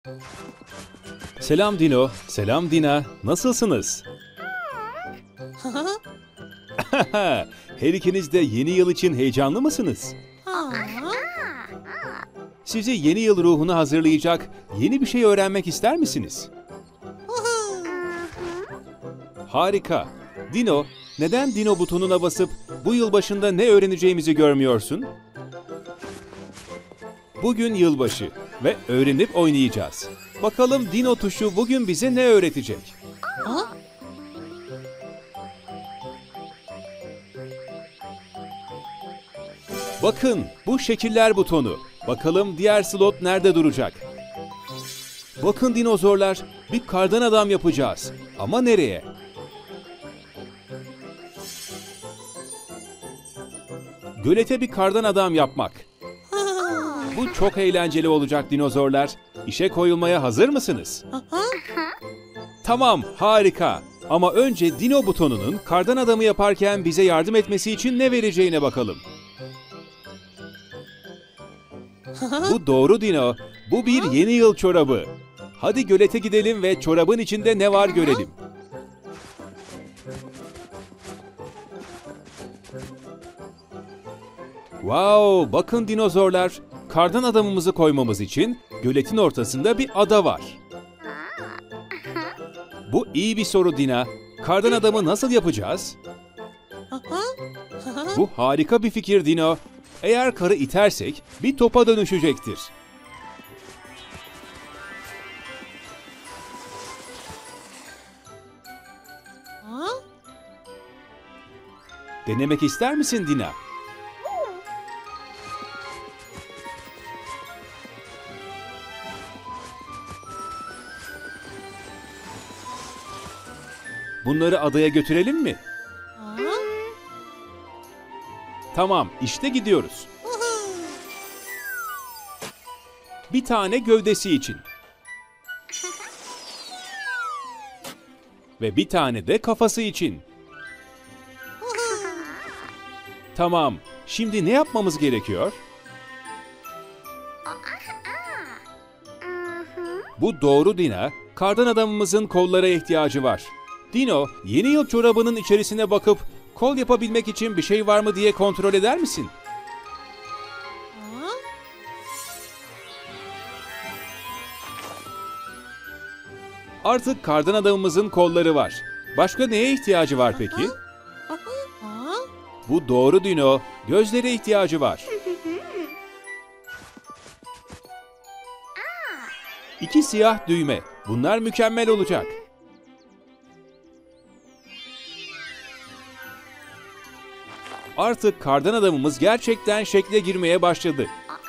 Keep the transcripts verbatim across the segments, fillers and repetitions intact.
Selam Dino, selam Dina. Nasılsınız? Her ikiniz de yeni yıl için heyecanlı mısınız? Sizi yeni yıl ruhuna hazırlayacak yeni bir şey öğrenmek ister misiniz? Harika. Dino, neden Dino butonuna basıp bu yıl başında ne öğreneceğimizi görmüyorsun? Bugün yılbaşı ve öğrenip oynayacağız. Bakalım Dino tuşu bugün bize ne öğretecek? Bakın, bu şekiller butonu. Bakalım diğer slot nerede duracak? Bakın dinozorlar, bir kardan adam yapacağız. Ama nereye? Gölete bir kardan adam yapmak. Bu çok eğlenceli olacak dinozorlar. İşe koyulmaya hazır mısınız? Tamam, harika. Ama önce Dino butonunun kardan adamı yaparken bize yardım etmesi için ne vereceğine bakalım. Bu doğru Dino. Bu bir yeni yıl çorabı. Hadi gölete gidelim ve çorabın içinde ne var görelim. Wow, bakın dinozorlar. Kardan adamımızı koymamız için göletin ortasında bir ada var. Bu iyi bir soru Dina. Kardan adamı nasıl yapacağız? Bu harika bir fikir Dino. Eğer karı itersek bir topa dönüşecektir. Denemek ister misin Dina? Bunları adaya götürelim mi? Tamam, işte gidiyoruz. Bir tane gövdesi için. Ve bir tane de kafası için. Tamam, şimdi ne yapmamız gerekiyor? Bu doğru Dina. Kardan adamımızın kollara ihtiyacı var. Dino, yeni yıl çorabının içerisine bakıp kol yapabilmek için bir şey var mı diye kontrol eder misin? Artık kardan adamımızın kolları var. Başka neye ihtiyacı var peki? Bu doğru Dino. Gözlere ihtiyacı var. İki siyah düğme. Bunlar mükemmel olacak. Artık kardan adamımız gerçekten şekle girmeye başladı.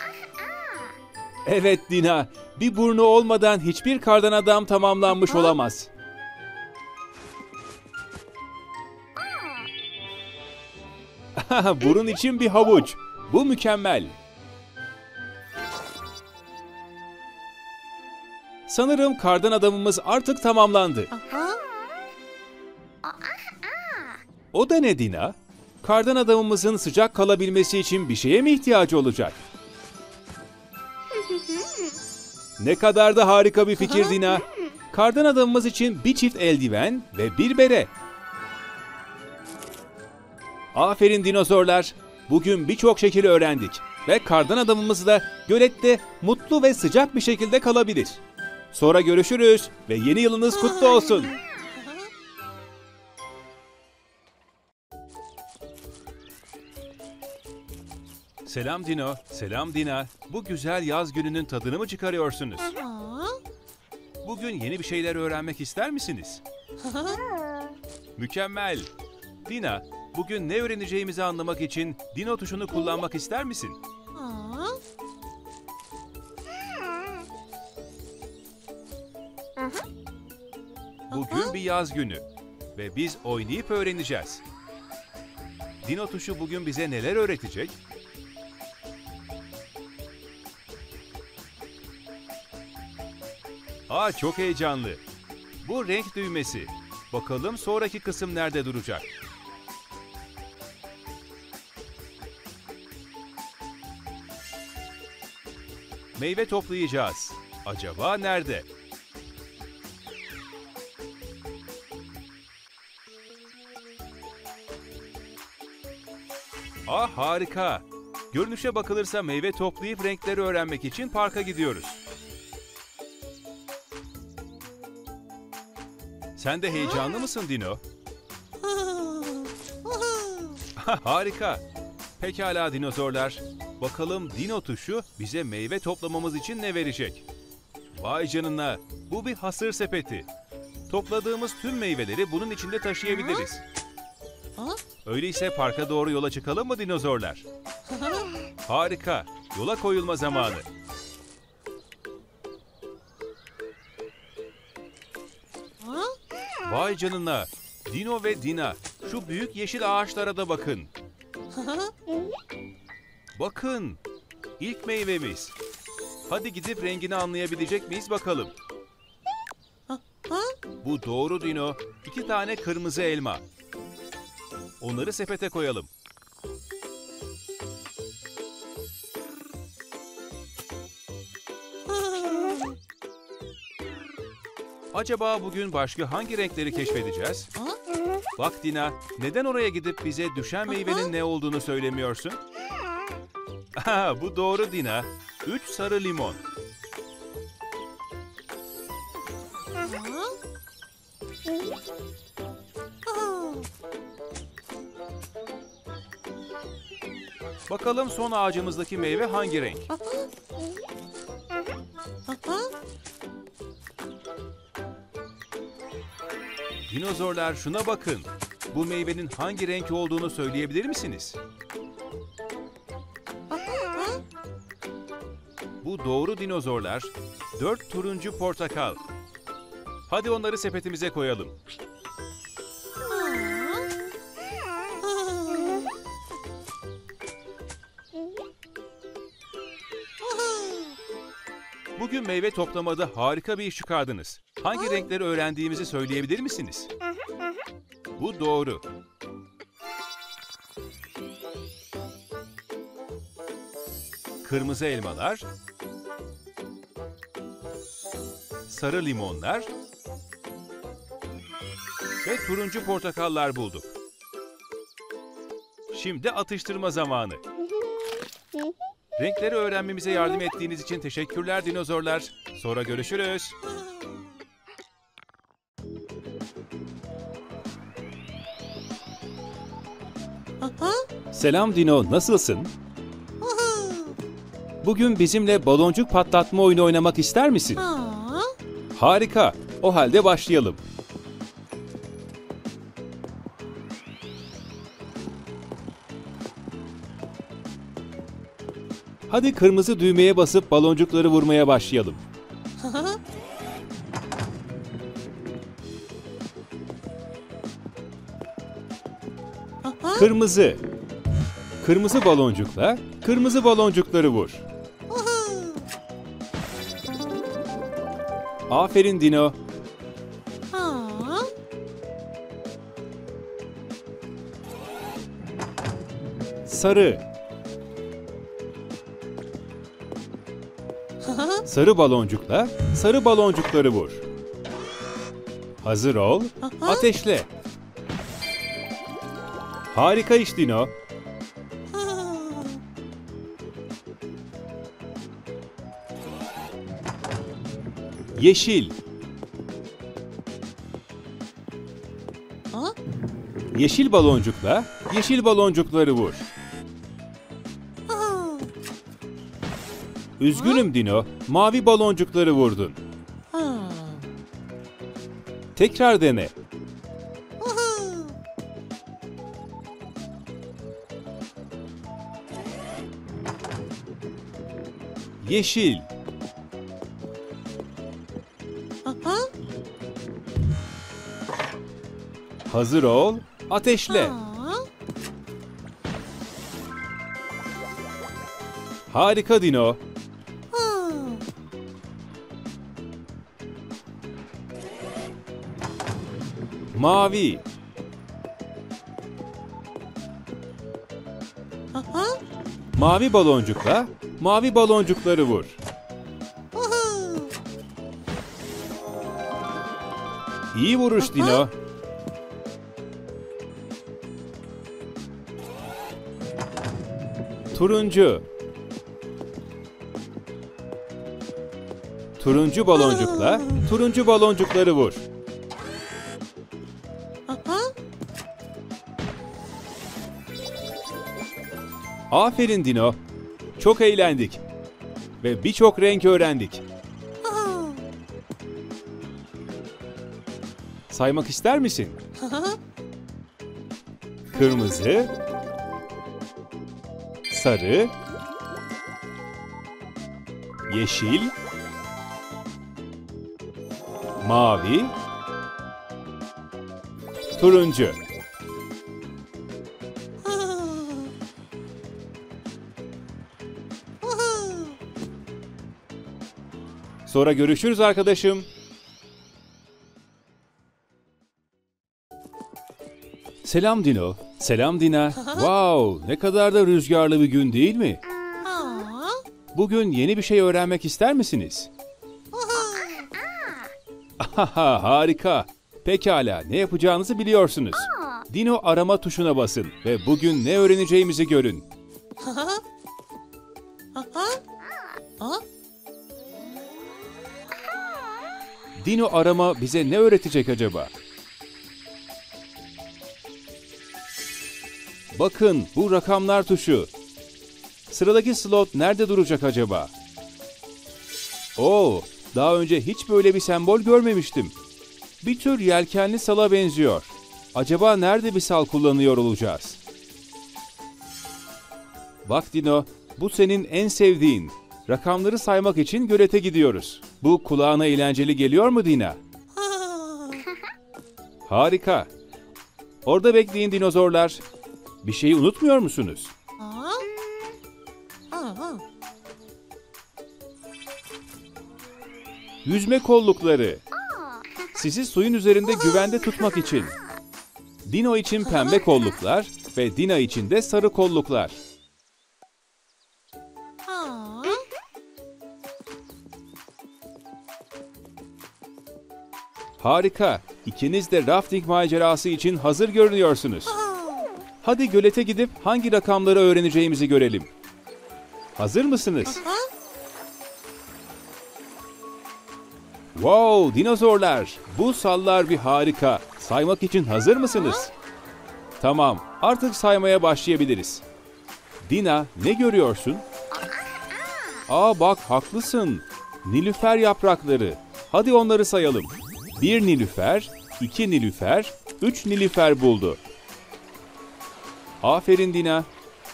Evet Dina, bir burnu olmadan hiçbir kardan adam tamamlanmış olamaz. Burun için bir havuç. Bu mükemmel. Sanırım kardan adamımız artık tamamlandı. O da ne Dina? Kardan adamımızın sıcak kalabilmesi için bir şeye mi ihtiyacı olacak? Ne kadar da harika bir fikir Dina. Kardan adamımız için bir çift eldiven ve bir bere. Aferin dinozorlar. Bugün birçok şekil öğrendik. Ve kardan adamımız da gölette mutlu ve sıcak bir şekilde kalabilir. Sonra görüşürüz ve yeni yılınız kutlu olsun. Selam Dino, selam Dina. Bu güzel yaz gününün tadını mı çıkarıyorsunuz? Bugün yeni bir şeyler öğrenmek ister misiniz? Mükemmel. Dina, bugün ne öğreneceğimizi anlamak için Dino tuşunu kullanmak ister misin? Bugün bir yaz günü ve biz oynayıp öğreneceğiz. Dino tuşu bugün bize neler öğretecek? Aa, çok heyecanlı. Bu renk düğmesi. Bakalım sonraki kısım nerede duracak? Meyve toplayacağız. Acaba nerede? Ah, harika. Görünüşe bakılırsa meyve toplayıp renkleri öğrenmek için parka gidiyoruz. Sen de heyecanlı mısın Dino? Harika. Pekala dinozorlar. Bakalım Dino tuşu bize meyve toplamamız için ne verecek? Vay canına, bu bir hasır sepeti. Topladığımız tüm meyveleri bunun içinde taşıyabiliriz. Öyleyse parka doğru yola çıkalım mı dinozorlar? Harika, yola koyulma zamanı. Vay canına, Dino ve Dina, şu büyük yeşil ağaçlara da bakın. Bakın, ilk meyvemiz. Hadi gidip rengini anlayabilecek miyiz bakalım. Bu doğru Dino, iki tane kırmızı elma. Onları sepete koyalım. Acaba bugün başka hangi renkleri keşfedeceğiz? Bak Dina, neden oraya gidip bize düşen meyvenin ne olduğunu söylemiyorsun? Aha, bu doğru Dina. Üç sarı limon. Bakalım son ağacımızdaki meyve hangi renk? Dinozorlar şuna bakın. Bu meyvenin hangi renk olduğunu söyleyebilir misiniz? Bu doğru dinozorlar. Dört turuncu portakal. Hadi onları sepetimize koyalım. Bugün meyve toplamada harika bir iş çıkardınız. Hangi renkleri öğrendiğimizi söyleyebilir misiniz? Bu doğru. Kırmızı elmalar, sarı limonlar ve turuncu portakallar bulduk. Şimdi atıştırma zamanı. Renkleri öğrenmemize yardım ettiğiniz için teşekkürler dinozorlar. Sonra görüşürüz. Selam Dino, nasılsın? Bugün bizimle baloncuk patlatma oyunu oynamak ister misin? Harika, o halde başlayalım. Hadi kırmızı düğmeye basıp baloncukları vurmaya başlayalım. Kırmızı. Kırmızı baloncukla kırmızı baloncukları vur. Aferin Dino. Sarı. Sarı baloncukla sarı baloncukları vur. Hazır ol, ateşle. Harika iş Dino. Yeşil. Yeşil baloncukla yeşil baloncukları vur. Üzgünüm Dino, mavi baloncukları vurdun. Tekrar dene. Yeşil. Hazır ol, ateşle. Harika Dino. Mavi. Mavi baloncukla mavi baloncukları vur. İyi vuruş Dino. Turuncu. Turuncu baloncukla turuncu baloncukları vur. Aferin Dino. Çok eğlendik. Ve birçok renk öğrendik. Saymak ister misin? Kırmızı, sarı, yeşil, mavi, turuncu. Sonra görüşürüz arkadaşım. Selam Dino. Selam Dina. Wow, ne kadar da rüzgarlı bir gün değil mi? Bugün yeni bir şey öğrenmek ister misiniz? Ahaha, harika. Pekala, ne yapacağınızı biliyorsunuz. Dino arama tuşuna basın ve bugün ne öğreneceğimizi görün. Dino arama bize ne öğretecek acaba? Bakın, bu rakamlar tuşu. Sıradaki slot nerede duracak acaba? Oo, daha önce hiç böyle bir sembol görmemiştim. Bir tür yelkenli sala benziyor. Acaba nerede bir sal kullanıyor olacağız? Bak Dino, bu senin en sevdiğin. Rakamları saymak için gölete gidiyoruz. Bu kulağına eğlenceli geliyor mu Dina? Harika. Orada bekleyin dinozorlar. Bir şeyi unutmuyor musunuz? Yüzme kollukları. Sizi suyun üzerinde güvende tutmak için. Dino için pembe kolluklar ve Dina için de sarı kolluklar. Harika. İkiniz de rafting macerası için hazır görünüyorsunuz. Hadi gölete gidip hangi rakamları öğreneceğimizi görelim. Hazır mısınız? Wow, dinozorlar! Bu sallar bir harika. Saymak için hazır mısınız? Tamam, artık saymaya başlayabiliriz. Dina, ne görüyorsun? Aa bak, haklısın. Nilüfer yaprakları. Hadi onları sayalım. Bir nilüfer, iki nilüfer, üç nilüfer buldu. Aferin Dina.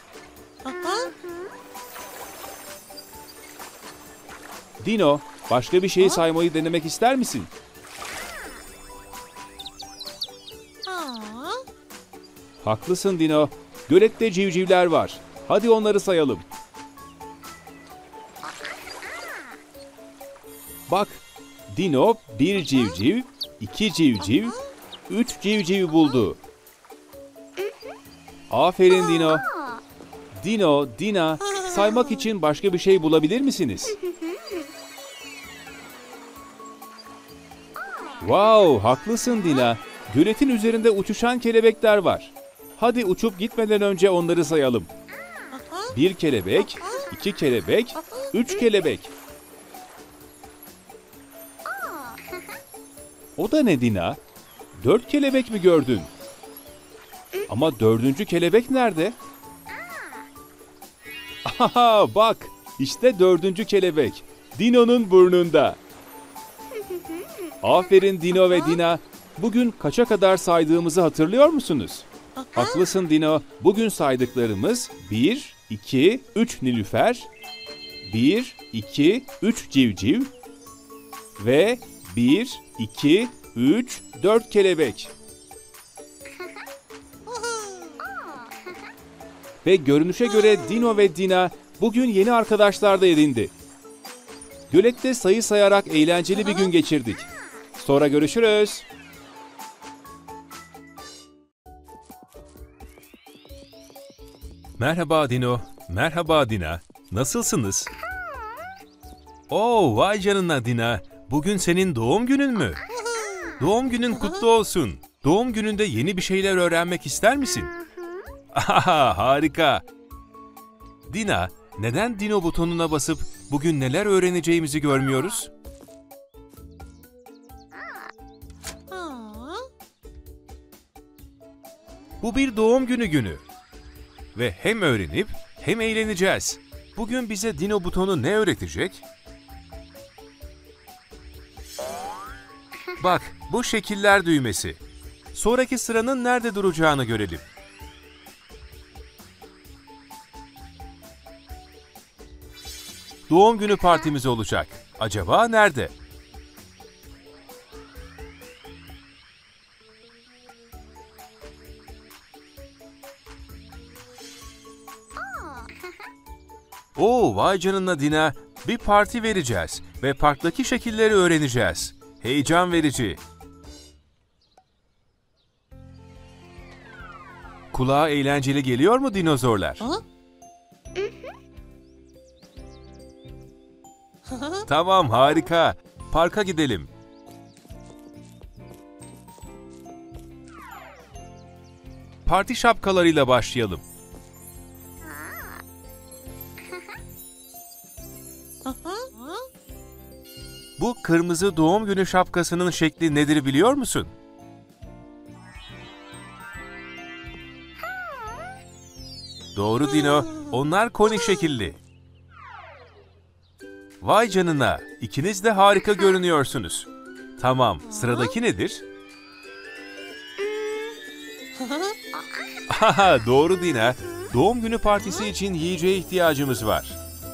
Dino, başka bir şeyi saymayı denemek ister misin? Haklısın Dino. Gölette civcivler var. Hadi onları sayalım. Bak, Dino bir civciv, iki civciv, üç civciv buldu. Aferin Dino. Dino, Dina, saymak için başka bir şey bulabilir misiniz? Wow, haklısın Dina. Göletin üzerinde uçuşan kelebekler var. Hadi uçup gitmeden önce onları sayalım. Bir kelebek, iki kelebek, üç kelebek. O da ne Dina? Dört kelebek mi gördün? Ama dördüncü kelebek nerede? Aha, bak, işte dördüncü kelebek. Dino'nun burnunda. Aferin Dino ve Dina. Bugün kaça kadar saydığımızı hatırlıyor musunuz? Haklısın Dino. Bugün saydıklarımız bir, iki, üç nilüfer, bir, iki, üç civciv ve bir, iki, üç, dört kelebek. Ve görünüşe göre Dino ve Dina bugün yeni arkadaşlar da edindi. Gölette sayı sayarak eğlenceli bir gün geçirdik. Sonra görüşürüz. Merhaba Dino, merhaba Dina. Nasılsınız? Oo, vay canına Dina. Bugün senin doğum günün mü? Doğum günün kutlu olsun. Doğum gününde yeni bir şeyler öğrenmek ister misin? Aha, harika. Dina, neden Dino butonuna basıp bugün neler öğreneceğimizi görmüyoruz? Bu bir doğum günü günü. Ve hem öğrenip hem eğleneceğiz. Bugün bize Dino butonu ne öğretecek? Bak, bu şekiller düğmesi. Sonraki sıranın nerede duracağını görelim. Doğum günü partimiz olacak. Acaba nerede? Oo, vay canına Dina. Bir parti vereceğiz ve parktaki şekilleri öğreneceğiz. Heyecan verici. Kulağa eğlenceli geliyor mu dinozorlar? Tamam, harika. Parka gidelim. Parti şapkalarıyla başlayalım. Bu kırmızı doğum günü şapkasının şekli nedir biliyor musun? Doğru Dino, onlar koni şekilli. Vay canına, ikiniz de harika görünüyorsunuz. Tamam, sıradaki nedir? Haha, doğru Dina. Doğum günü partisi için yiyeceğe ihtiyacımız var.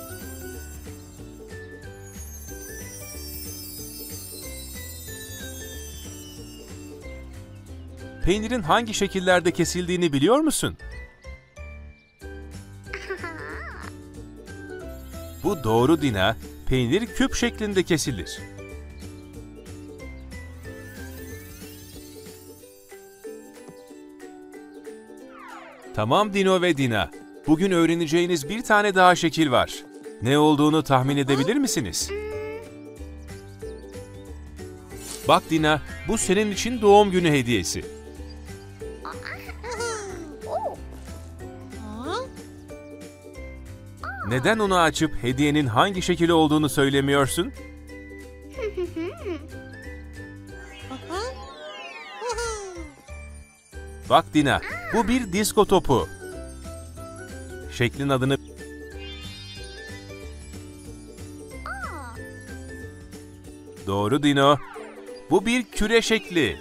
Peynirin hangi şekillerde kesildiğini biliyor musun? Bu doğru Dina. Peynir küp şeklinde kesilir. Tamam Dino ve Dina. Bugün öğreneceğiniz bir tane daha şekil var. Ne olduğunu tahmin edebilir misiniz? Bak Dina, bu senin için doğum günü hediyesi. Neden onu açıp hediyenin hangi şekil olduğunu söylemiyorsun? Bak Dina, bu bir disko topu. Şeklin adını... Doğru Dino. Bu bir küre şekli.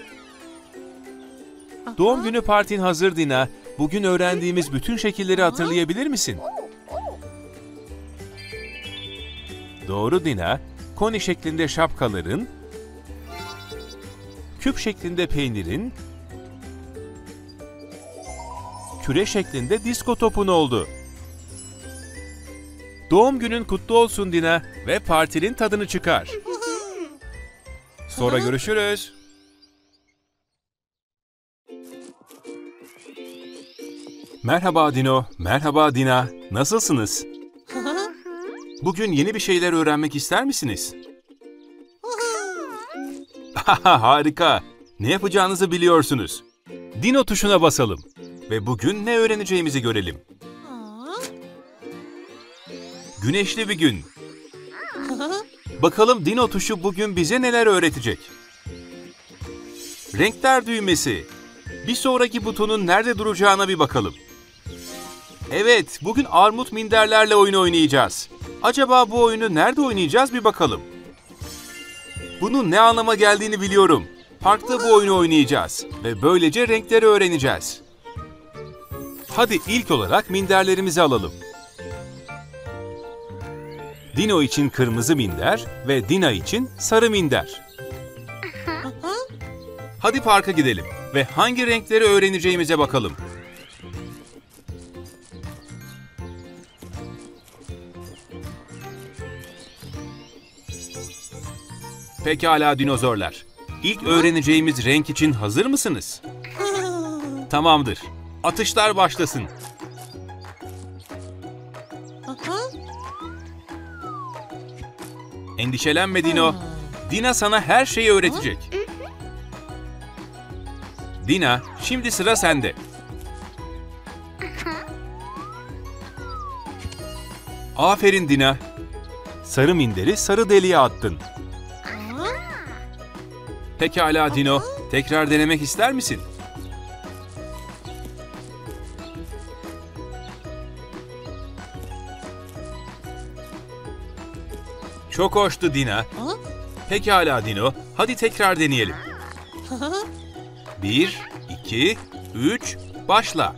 Doğum günü partin hazır Dina. Bugün öğrendiğimiz bütün şekilleri hatırlayabilir misin? Doğru Dina. Koni şeklinde şapkaların, küp şeklinde peynirin, küre şeklinde disko topun oldu. Doğum günün kutlu olsun Dina ve partinin tadını çıkar. Sonra görüşürüz. Merhaba Dino, merhaba Dina. Nasılsınız? Bugün yeni bir şeyler öğrenmek ister misiniz? Harika. Ne yapacağınızı biliyorsunuz. Dino tuşuna basalım ve bugün ne öğreneceğimizi görelim. Güneşli bir gün. Bakalım Dino tuşu bugün bize neler öğretecek? Renkler düğmesi. Bir sonraki butonun nerede duracağına bir bakalım. Evet, bugün armut minderlerle oyun oynayacağız. Acaba bu oyunu nerede oynayacağız bir bakalım. Bunun ne anlama geldiğini biliyorum. Parkta bu oyunu oynayacağız ve böylece renkleri öğreneceğiz. Hadi ilk olarak minderlerimizi alalım. Dino için kırmızı minder ve Dina için sarı minder. Hadi parka gidelim ve hangi renkleri öğreneceğimize bakalım. Pekala dinozorlar. İlk öğreneceğimiz renk için hazır mısınız? Tamamdır. Atışlar başlasın. Endişelenme Dino. Dina sana her şeyi öğretecek. Dina, şimdi sıra sende. Aferin Dina. Sarı minderi sarı deliğe attın. Pekala Dino, tekrar denemek ister misin? Çok hoştu Dina. Pekala Dino, hadi tekrar deneyelim. Bir, iki, üç, başla.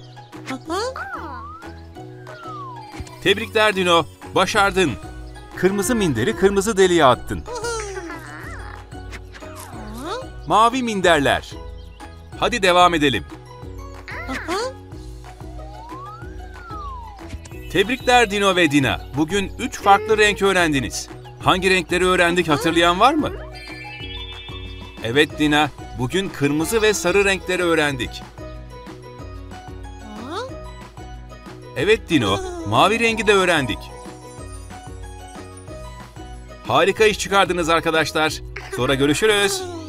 Tebrikler Dino, başardın. Kırmızı minderi kırmızı deliğe attın. Mavi minderler. Hadi devam edelim. Tebrikler Dino ve Dina. Bugün üç farklı renk öğrendiniz. Hangi renkleri öğrendik hatırlayan var mı? Evet Dina, bugün kırmızı ve sarı renkleri öğrendik. Evet Dino, mavi rengi de öğrendik. Harika iş çıkardınız arkadaşlar. Sonra görüşürüz.